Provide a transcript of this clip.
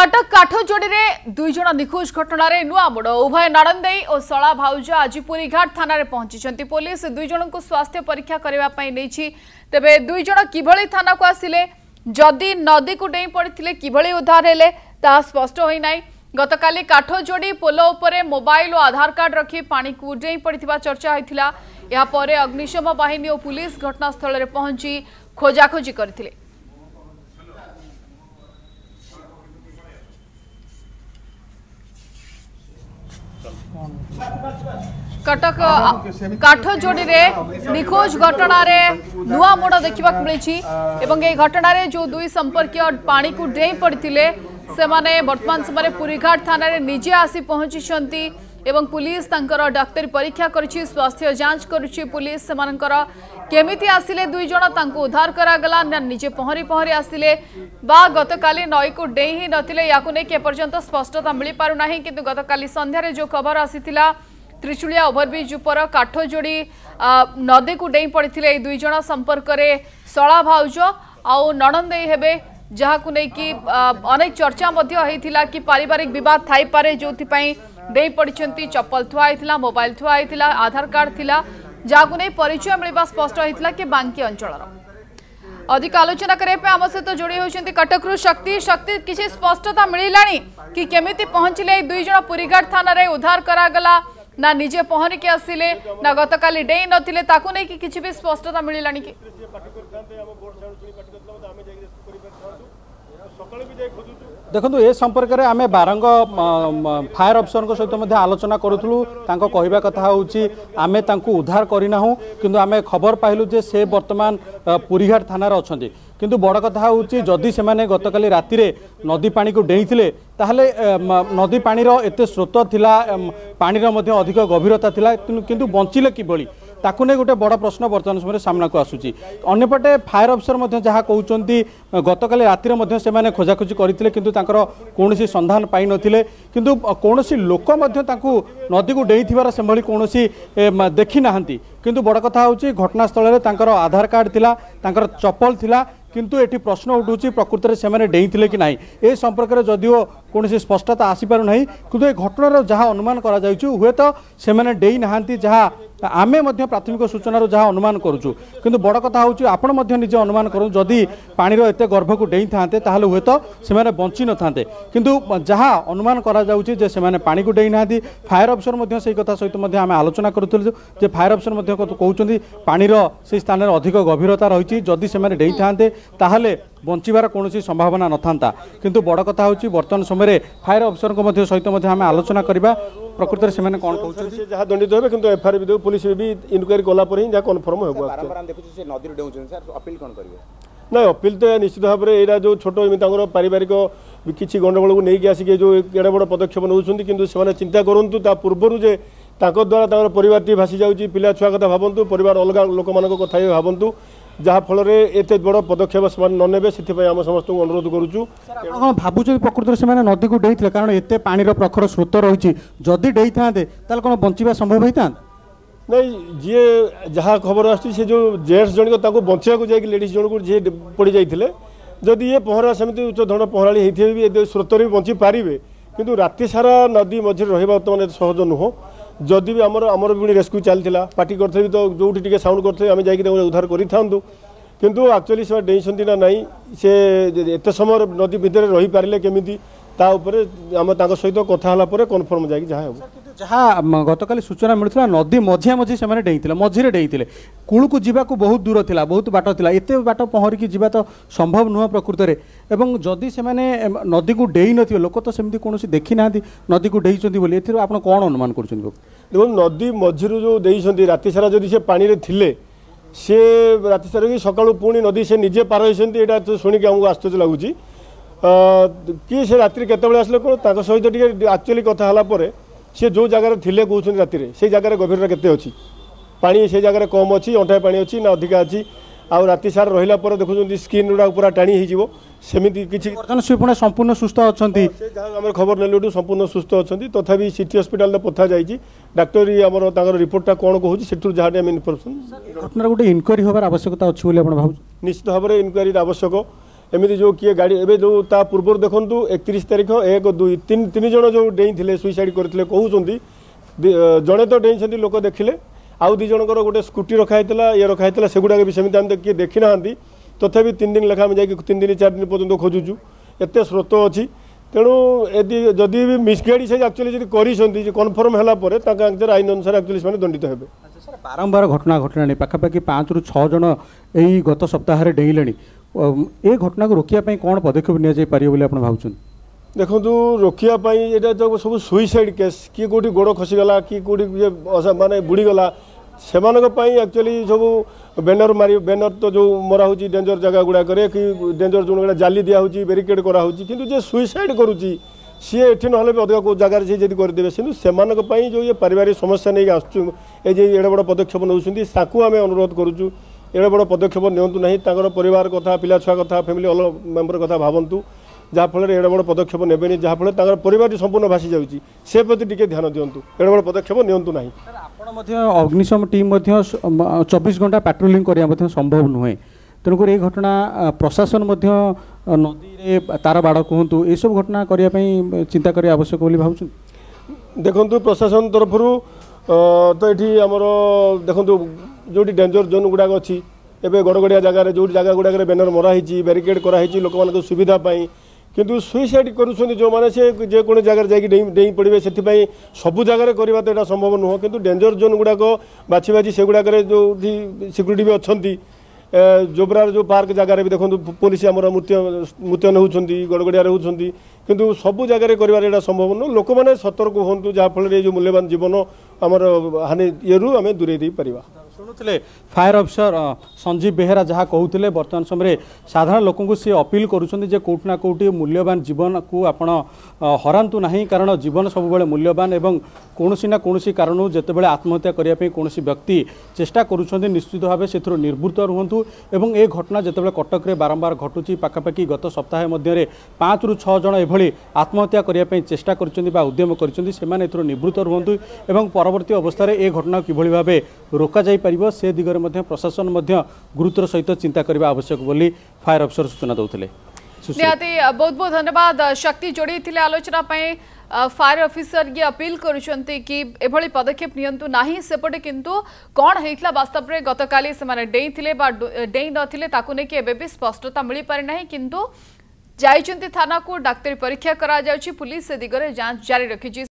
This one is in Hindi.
कटक काठजोड़ी में दुई जन निखोज घटना नुआ मोड़ उभय नारंदेई और शला भाउज आज पुरीघाट थाना पहुंची पुलिस दुई जन को स्वास्थ्य परीक्षा करने तेबे दुई जन किभली थाना को आसिले जदि नदी को डेई पड़ते किभली उद्धार हेले ता स्पष्ट होई गतकाली काठजोड़ी पोल उपरे मोबाइल और आधार कार्ड रखी पानी को डेई पड़ता चर्चा होता यापर अग्निशम बाहिनी और पुलिस घटनास्थल में पहुंची खोजाखोजी करथिले। कटक काठजोड़ी में निखोज घटना नुआ मोड़ देखा मिली घटना जो दुई संपर्कीय पानी को डेई पड़ते से माने वर्तमान समय पुरीघाट थाना रे निजे आसी पहुंची एवं पुलिस तांकर डाक्तरी परीक्षा करिछि स्वास्थ्य जांच करिछि पुलिस सेमानकर केमिति आसिले दुई जण तांको उद्धार करागला ना निजे पहरी पहरी आसिले बा गतकाली नई को डेई ही नथिले याकु नै के पर्यंत स्पष्टता मिली पारु नाही किंतु गतकाली संध्या रे जो खबर आसीथिला त्रिशुलिया ओभरब्रिज उपर काठजोड़ी नदी को डेई पड़िथिले दुई जण संपर्क रे शला भाउज आउ नणंदेई हेबे जहाकु नै कि अनेक चर्चा मध्य होइथिला कि पारिवारिक विवाद थाई पारे जोथि पई डेई पड़िछंती चप्पल थुआ होइथिला मोबाइल थुआ होइथिला आधार कार्ड थिला जहाकु नै परिचय मिलबा स्पष्ट होइथिला कि बांकी अंचलर अधिक आलोचना करने पे आम सहित जोड़ी होती कटक शक्ति शक्ति किसी स्पष्टता मिलानी कि केमिति पहुंचले दुई जण पुरीघाट थाना रे उद्धार करागला ना निजे पहरी के आसिले ना गतकाली डेई नथिले ताकु नै कि किछि भी स्पष्टता मिलानी कि देखो ए संपर्क में आम बारंग फायर अफिसर सहित आलोचना करूँ कहवा कथा हूँ आम उद्धार करना किंतु आम खबर पाइलु जे से वर्तमान पुरीघाट थाना अच्छा किंतु बड़ कथा हूँ जदि से गतकाली राति रे नदी पानी को डेई ताहले नदी पानीर एते स्रोत थिला पानीर मध्य अधिक गभीरता थिला किंतु बंचिले किभली ताकू नहीं गोटे बड़ प्रश्न बर्तमान समय सामना को आसूची अन्यपटे फायर अफिसर जहाँ कहते गतकाली राति से खोजाखोजी करते किंतु तांकर कौनसी संधान पाई नथिले किंतु कौनसी लोक नदी को डेई थिबार से कौन देखी नाहंती किंतु बड़ कथा हूँ घटनास्थल में तांकर आधार कार्ड थिला तांकर चप्पल थिला किंतु एटी प्रश्न उठूँ प्रकृत में से डेई कि ना ए संपर्क में जदिओ कौन स्पष्टता आसीपार ना किंतु ए घटनार जहाँ अनुमान हुए तो से डेई नहांती जहाँ आमे प्राथमिक सूचना जहाँ अनुमान करुचु किंतु बड़ कथा हूँ आपण निजे अनुमान करूँ जदि पानी एते गर्भ को डेई था हुए तो से बंची न था किंतु जहाँ अनुमान कर पानी को डेई ना फायर अफिसर से कथा सहित आम आलोचना करूँ फायर अफिसर कहते पानीर से स्थान में अधिक गभीरता रही जदि से डेई था ताहले बंचार कौन संभावना न था किंतु बड़ कथा हूँ बर्तमान समय फायर अफिसर सहित आम आलोचना करवा प्रकृत में से कौन कहते जहाँ दंडित हे कि एफआईआर भी पुलिस भी इनक्वारी कलापर ही जहाँ कन्फर्म हो ना अपिल तो निश्चित भाव में यहाँ जो छोट पारिवारिक किसी गंडगोल को लेकिन आसिक जो एड़े बड़ पदक्षेप नौ कि चिंता करूँ ता पूर्वर जे द्वारा परिवार भासी जाऊँगी पिला छुआ कथा भावतु परिवार अलग लोक मान कथा भावतु जहाँ फल एत बड़ पदक्षेप से ने से आम समस्त अनुरोध करुचु भावुँ प्रकृत से नदी को डेई कारण एत पानी प्रखर स्रोत रही जदि डेई था कौन बंचा संभव होता नहीं जी जहाँ खबर आस जेंट्स जन को बचाक जाए लेडीज जन को जी पड़ जाते जदि ये पहरा सेमती उच्च धरण पहराड़ी होते भी स्रोत भी बंची पारे किंतु राति सारा नदी मझे रहा बर्तमान सहज नुह जदि भी आमर भी रेस्क्यू चलता पार्टी करते तो जो साउंड करते आम जा उद्धार करूँ किंतु एक्चुअली से डेई ना नाई से एत समय नदी भितर रही पारे केमी आम सहित कथा कन्फर्म जाए जहाँ जहाँ गतकाली सूचना मिलता नदी मझिया मझी से डेई मझीरे डेई कूल को जीवा को बहुत दूर था बहुत बाट था एत बाट पहरिकी जीवा तो संभव नुह प्रकृत में एवं जदि से नदी को डेई न लोक तो सेमती कौन देखी ना नदी को डेई आप कौन अनुमान कर देखो नदी मझी जो देती राति सारा जदि से पानी रे थिले सी राति सारा कि सकाळु पुणी नदी से निजे पार होता तो शुणिक आमको आश्चर्य लगुच कि से राति केतबेले आसले कौन सहित एक्चुअली कथा है सी जो जगार थिले कहते राति से जगार गभीरता केते अच्छी पानी से जगार कम अच्छी अंठाए पानी अच्छी ना अधिका अच्छी आउ राति सारा रहिला पर देखुं स्किन गुड़ा पूरा टाणी हो सेमती किसी संपूर्ण सुस्थ अच्छा आम खबर नेलु संपूर्ण सुस्थ अच्छा तथापि सिटी हस्पिटाल पठा जाइए डाक्टरी आमर रिपोर्टा कौन कहूँ से जहाँ इनफर्मेशन घटना गोटे इनक्वारी हबार आवश्यकता अच्छी भाव निश्चित भाव में इनक्वारी आवश्यक एमती जो किए गाड़ी एवं जो ता पूर्व देखूँ 31 तारीख 1 2 3 जन जो डेई थे सुइसाइड करते कहते जड़े तो डेई लोक देखिले आउ 2 जनकर गोटे स्कूटी रखाई ये रखाई से गुड़ाक भी सेमती आम किए देखी ना तथापि 3 दिन लेखा जा 3 दिन 4 दिन पर्यटन खोजुचु एत स्रोत अच्छी तेणु यदि जदि भी मिसगाइड से एक्चुअली कर कन्फर्म है आईन अनुसार एक्चुअली से दंडित हेबे। बारंबार घटना घटना पाखापाखि 5 ରୁ 6 जन यही गत सप्ताह डेले ए घटना को रोकने कौन पदक्षेप नि देखो रोकने ये सब सुइसाइड केस किए कौटी गोड़ खसीगला कि कौटी माने बुड़ीगला से एक्चुअली सब बैनर मारी बैनर तो जो मरा हो डेंजर जगह गुड़ाक कि डेंजर जो गुड़ा जाली दिया बेरिकेड कराऊँ कि सुइसाइड करुच्ची सी एठी ना भी अधिक कौ जगार से करदे से जो ये पारिवारिक समस्या नहीं आसुँ एडे बड़ पदक्षेप नौकरी आम अनुरोध करुचु एडे बड़ पदक्षेप नियंतु नहीं परिवार कथा पिला छुआ कथा फैमिली अल मेम्बर कथा भावतु जहाँफल एडे बड़ पदक्षेप ने जहाँफल परिवार संपूर्ण भासी जाऊँगी से प्रति टिके ध्यान दिंतु एडे बड़ पदक्षेप नियंतु नहीं। अग्निशम टीम 24 घंटा पेट्रोलिंग करने संभव नुहे तेणुक ये घटना प्रशासन नदी तार बाड़ कहतु ये सब घटना करने चिंता करिया आवश्यक बोली भावुं। देखु प्रशासन तरफ तो ये आमर देखु जो डेंजर जोन गुड़ाक अच्छी एवं गड़गड़िया जगार जो जगह गुड़ाक बैनर मराही बेरिकेड कराई लोक मान सुविधा किंतु सुइसाइड करुँच जो मैंने से जेको जगह जाई पड़े से सबू जगह करवा तो यहाँ संभव नुह कि डेंजर जोन गुड़ाक बाछी बाछी से गुड़ाक जो सिक्यूरीटी भी अच्छा जोब्रार जो पार्क जगार भी देखो पुलिस आमर मुतयन होती गड़गड़िया होती किंतु सबू जगह कर संभव नुह लोक मैंने सतर्क हूँ जहाँफल ये मूल्यवान जीवन आमर हानि ये आम दूरे पार। शुणुले फायर अफिसर संजीव बेहेरा जहाँ कहते बर्तमान समय साधारण लोक सी अपील करुँचे कौट ना कौटी मूल्यवान जीवन को आपण हरातु ना कारण जीवन सब मूल्यवान एवं कौन ना कौन कारण जितेबाला आत्महत्या करने कौन व्यक्ति चेष्टा करुँच निश्चित भाव से निर्वृत्त रुहतु एवं ए घटना जितेबाला कटक में बारंबार घटुची पाखापाखि गत सप्ताह मध्य 5 ରୁ 6 जन एभली आत्महत्या करने चेष्टा करद्यम कर निवृत्त रुहतु एवं परवर्ती अवस्था ए घटना किभली भाव रोक जापर से दिगरे मध्य प्रशासन गुरुत्वर सहित चिंता करने आवश्यक बोली फायर अफिसर सूचना देते। निहाती बहुत बहुत धन्यवाद शक्ति जोड़ी थे आलोचना फायर अफिसर ये अपील करुँचे कि एभली पदक्षेप नियंतु नाही सेपटे किंतु कौन होता वास्तव में गतकाली से डेई डेई नथिले ताकु नेकी एबे भी स्पष्टता मिल पारि नाही किंतु जाइचंती थाना को डाक्तरी परीक्षा करा जाउची पुलिस से दिगरे जांच जारी रखी।